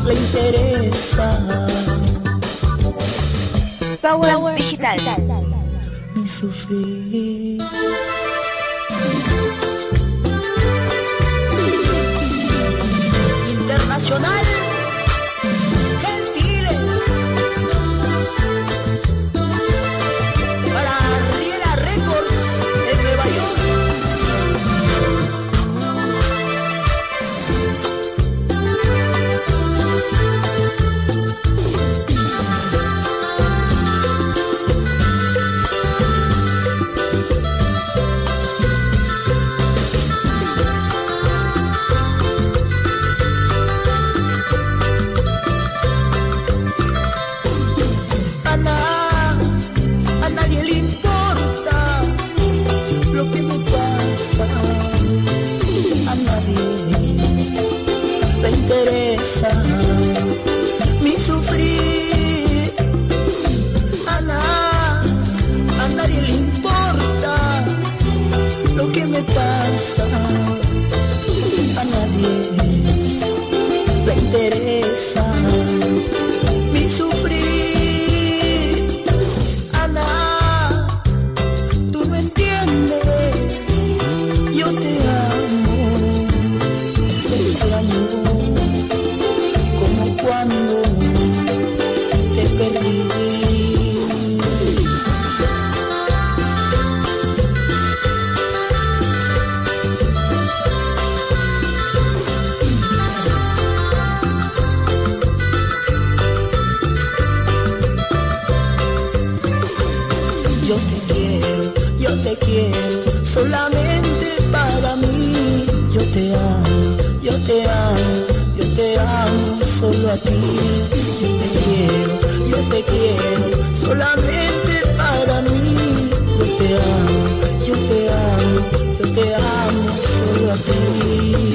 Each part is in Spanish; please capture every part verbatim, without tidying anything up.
le interesa Power, Power Digital. mi sufrir. Internacional Gentiles para Riera Records en Nueva York. Interesa mi sufrir, a, na, a nadie le importa lo que me pasa, a nadie le interesa mi sufrir, a na, tú no entiendes, yo te amo, te extraño cuando te perdí. Yo te quiero, yo te quiero, solamente para mí. Yo te amo, yo te amo, yo te amo solo a ti. Yo te quiero, yo te quiero, solamente para mí. Yo te amo, yo te amo, yo te amo solo a ti.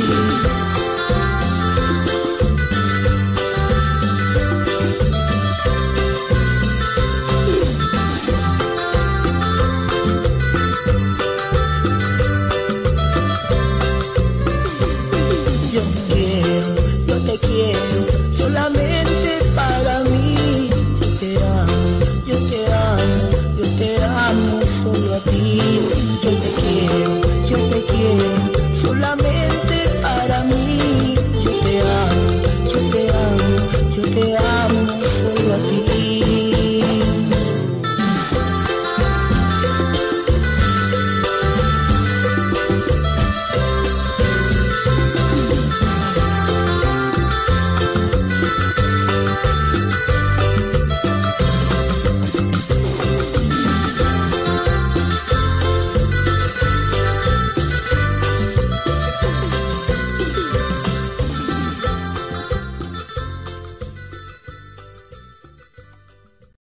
Yo te quiero, yo te quiero, solamente